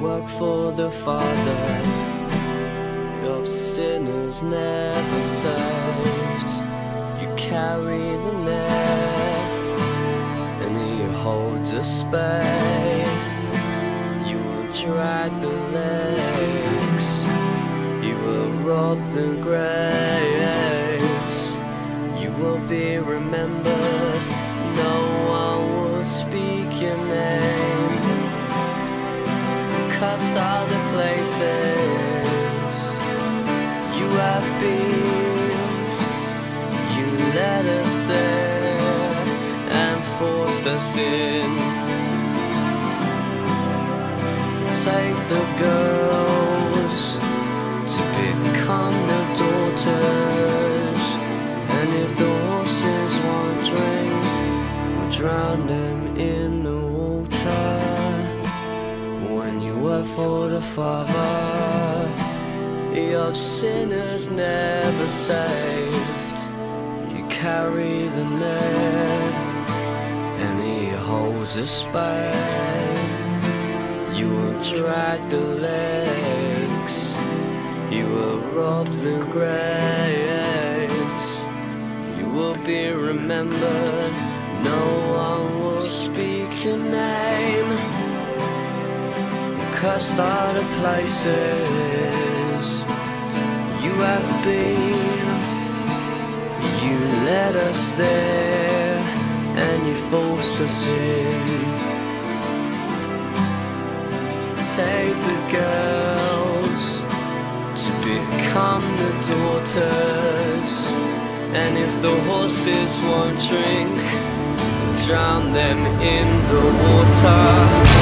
work for the Father of sinners never saved. You carry the net and He holds a spade. You will drag the legs, you will rob the graves. You will be remembered, no one will speak your name. Cursed are the places you have been. You led us there and forced us in. Take the girls to become the daughters, and if the horses won't drink, we'll drown them in the water. When you work for the Father of sinners never saved, you carry the net and He holds a spade. You will drag the legs, you will rob the graves. You will be remembered, no one will speak your name. Cursed are the places you have been. You led us there and you forced us in. Take the girls to become the daughters, and if the horses won't drink, drown them in the water.